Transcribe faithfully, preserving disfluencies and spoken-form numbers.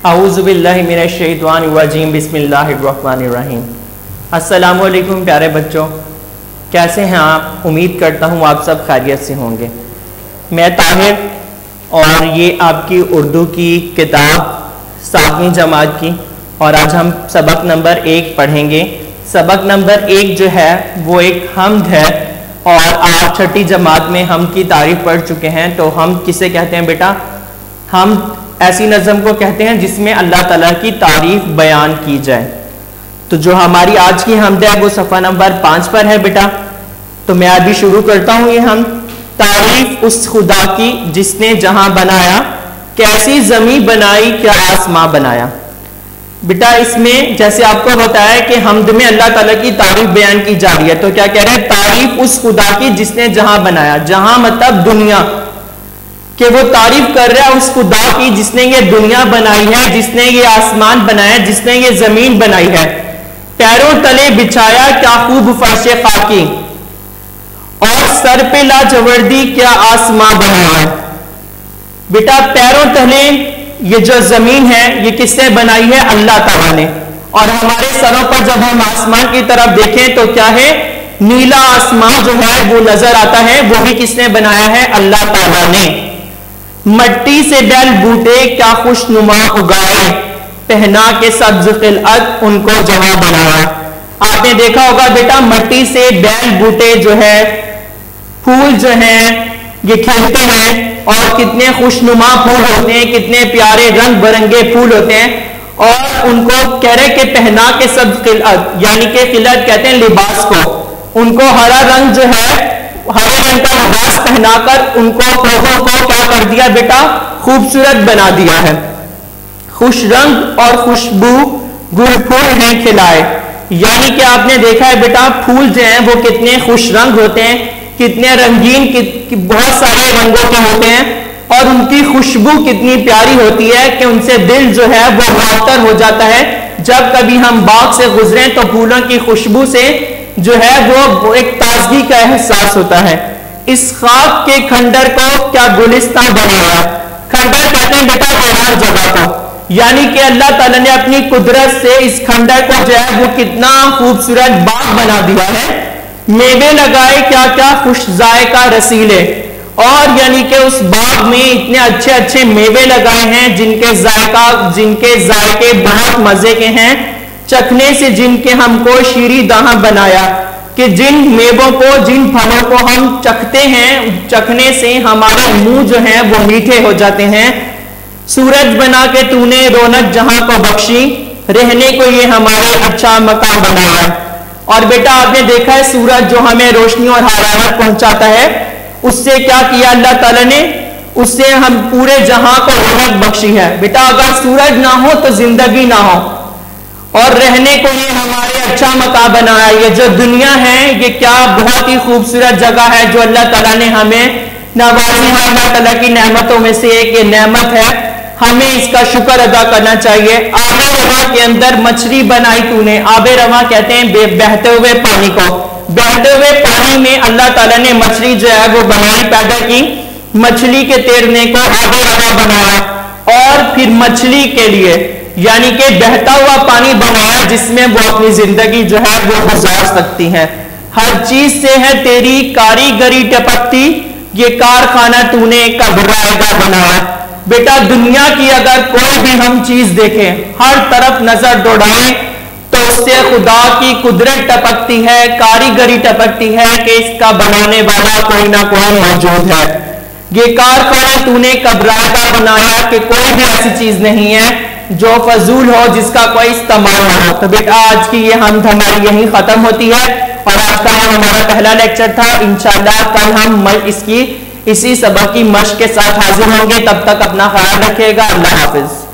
औज़ुबिल्लाहि मिनश्शैतानिर्रजीम बिस्मिल्लाहिर्रहमानिर्रहीम। अस्सलामु अलैकुम प्यारे बच्चों, कैसे हैं आप? उम्मीद करता हूँ आप सब खैरियत से होंगे। मैं ताहिर और ये आपकी उर्दू की किताब सातवीं जमात की, और आज हम सबक नंबर एक पढ़ेंगे। सबक नंबर एक जो है वो एक हम्द है, और आज छठी जमात में हम की तारीफ पढ़ चुके हैं। तो हम किसे कहते हैं बेटा? हम ऐसी नज़म को कहते हैं जिसमें अल्लाह ताला की तारीफ बयान की जाए। तो जो हमारी आज की हम्द है वो सफ़ा नंबर पाँच पर है बेटा। तो मैं अभी शुरू करता हूँ ये हम। तारीफ उस खुदा की जिसने जहां बनाया, कैसी ज़मीं बनाई, क्या आसमां बनाया। बेटा इसमें जैसे आपको बताया कि हम्द में अल्लाह ताला की तारीफ बयान की जा रही है, तो क्या कह रहे हैं? तारीफ उस खुदा की जिसने जहां बनाया। जहां मतलब दुनिया, कि वो तारीफ कर रहा है उस खुदा की जिसने ये दुनिया बनाई है, जिसने ये आसमान बनाया, जिसने ये जमीन बनाई है। पैरों तले बिछाया क्या खूब फर्श खाकी, और सर पे लाजवर्दी क्या आसमां बनाया। बेटा पैरों तले ये जो जमीन है ये किसने बनाई है? अल्लाह ताला ने। और हमारे सरों पर जब हम आसमान की तरफ देखें तो क्या है? नीला आसमान जो है वो नजर आता है, वो भी किसने बनाया है? अल्लाह ताला ने। मट्टी से बैल बूटे क्या खुशनुमा उगाए, पहना के सब्ज खिलअत उनको जवां बनाया। आपने देखा होगा बेटा मट्टी से बैल बूटे जो है, फूल जो है ये खिलते हैं, और कितने खुशनुमा फूल होते हैं, कितने प्यारे रंग बिरंगे फूल होते हैं। और उनको कह रहे कि पहना के सब्ज खिलअत, यानी कि खिलअत कहते हैं लिबास को। उनको हरा रंग जो है, हरे रंग का लिबास पहनाकर उनको पौधों को क्या कर दिया बेटा? खूबसूरत बना दिया है। खुश रंग और खुशबू गुल फूल हैं खिलाए, यानी कि आपने देखा है बेटा फूल जो हैं वो कितने खुश रंग होते हैं, कितने रंगीन, कि, कि बहुत सारे रंगों के होते हैं, और उनकी खुशबू कितनी प्यारी होती है कि उनसे दिल जो है वो मुअत्तर हो जाता है। जब कभी हम बाग से गुजरें तो फूलों की खुशबू से जो है वो, वो एक ताजगी का एहसास होता है। इस खाक के खंडर को क्या गुलिस्तान बनाया। खंडर कहते हैं बेटा हर जगह को, यानी कि अल्लाह ताला ने अपनी कुदरत से इस खंडर को जो है वो कितना खूबसूरत बाग बना दिया है। मेवे लगाए क्या क्या खुश जायका रसीले, और यानी कि उस बाग में इतने अच्छे अच्छे मेवे लगाए हैं जिनके जायका जिनके जायके बहुत मजे के हैं, चखने से जिनके हमको शीरी दहा बनाया। कि जिन मेवों को, जिन फलों को हम चखते हैं, चखने से हमारे मुंह जो है वो मीठे हो जाते हैं। सूरज बना के तूने रौनक जहां को बख्शी, रहने को ये हमारे अच्छा मकान बनाया। और बेटा आपने देखा है सूरज जो हमें रोशनी और हरारत पहुंचाता है, उससे क्या किया अल्लाह ताला ने? उससे हम पूरे जहां को रौनक बख्शी है। बेटा अगर सूरज ना हो तो जिंदगी ना हो, और रहने को ये हमारे अच्छा मकान बनाया। ये जो दुनिया है ये क्या बहुत ही खूबसूरत जगह है जो अल्लाह ताला ने हमें नवाजी है। अल्लाह ताला की नेमतों में से एक ये नेमत है, हमें इसका शुक्र अदा करना चाहिए। आबे रवा के अंदर मछली बनाई तूने। आबे रवा कहते हैं बहते हुए पानी को। बहते हुए पानी में अल्लाह ताला ने मछली जो है वो बनाई, पैदा की। मछली के तैरने को आबे रवा बनाया, और फिर मछली के लिए यानी कि बहता हुआ पानी बनाया जिसमें वो अपनी जिंदगी जो है वो गुजार सकती है। हर चीज से है तेरी कारीगरी टपकती, ये कारखाना तूने कब रायगा बनाया। बेटा दुनिया की अगर कोई भी हम चीज देखें, हर तरफ नजर दौड़ाएं, तो उससे खुदा की कुदरत टपकती है, कारीगरी टपकती है कि इसका बनाने वाला कोई ना कोई मौजूद है। ये कारखाना तूने कब रायगा बनाया, कि कोई भी ऐसी चीज नहीं है जो फजूल हो, जिसका कोई इस्तेमाल ना हो। तो बेटा आज की ये हम हमारी यहीं खत्म होती है, और आज का हमारा पहला लेक्चर था। इंशाल्लाह कल हम इसकी इसी सबक की मश्क के साथ हाजिर होंगे। तब तक अपना ख्याल रखिएगा। अल्लाह हाफिज।